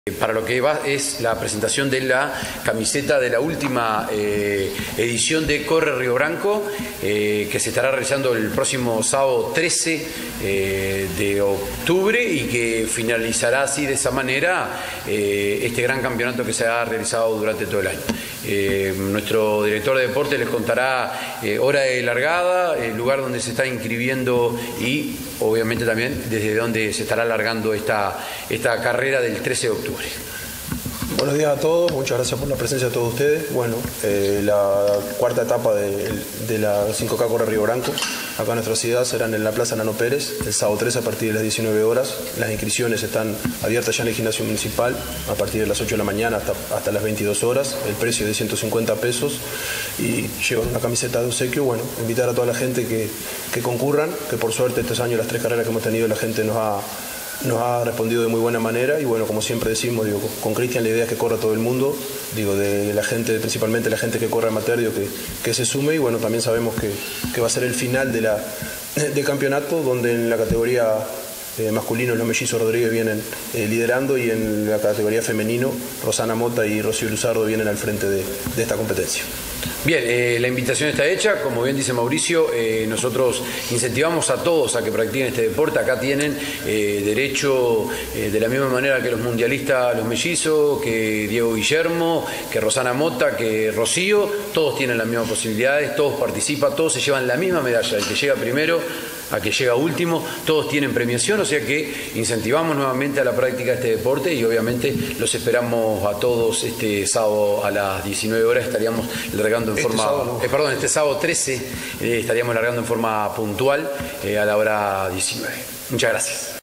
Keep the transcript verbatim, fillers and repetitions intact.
Para lo que va es la presentación de la camiseta de la última eh, edición de Corre Río Branco, eh, que se estará realizando el próximo sábado trece eh, de octubre y que finalizará así de esa manera eh, este gran campeonato que se ha realizado durante todo el año. Eh, nuestro director de deporte les contará eh, hora de largada, el lugar donde se está inscribiendo y obviamente también desde donde se estará largando esta, esta carrera del trece de octubre. Buenos días a todos, muchas gracias por la presencia de todos ustedes. Bueno, eh, la cuarta etapa de, de la cinco K Corre Río Branco, acá en nuestra ciudad, serán en la Plaza Nano Pérez, el sábado trece a partir de las diecinueve horas. Las inscripciones están abiertas ya en el gimnasio municipal a partir de las ocho de la mañana hasta, hasta las veintidós horas. El precio es de ciento cincuenta pesos y llevan una camiseta de obsequio. Bueno, invitar a toda la gente que, que concurran, que por suerte estos años, las tres carreras que hemos tenido, la gente nos ha... nos ha respondido de muy buena manera y bueno, como siempre decimos, digo, con Cristian la idea es que corra todo el mundo, digo, de la gente, principalmente la gente que corre amateur, digo, que, que se sume y bueno, también sabemos que, que va a ser el final de la, del campeonato, donde en la categoría eh, masculino los mellizos Rodríguez vienen eh, liderando y en la categoría femenino Rosana Mota y Rocío Luzardo vienen al frente de, de esta competencia. Bien, eh, la invitación está hecha, como bien dice Mauricio, eh, nosotros incentivamos a todos a que practiquen este deporte. Acá tienen eh, derecho eh, de la misma manera que los mundialistas, los mellizos, que Diego Guillermo, que Rosana Mota, que Rocío, todos tienen las mismas posibilidades, todos participan, todos se llevan la misma medalla, el que llega primero a que llega último, todos tienen premiación, o sea que incentivamos nuevamente a la práctica de este deporte y obviamente los esperamos a todos este sábado a las diecinueve horas, estaríamos largando en este forma, sábado, no. eh, perdón, este sábado trece eh, estaríamos largando en forma puntual eh, a la hora diecinueve. Muchas gracias.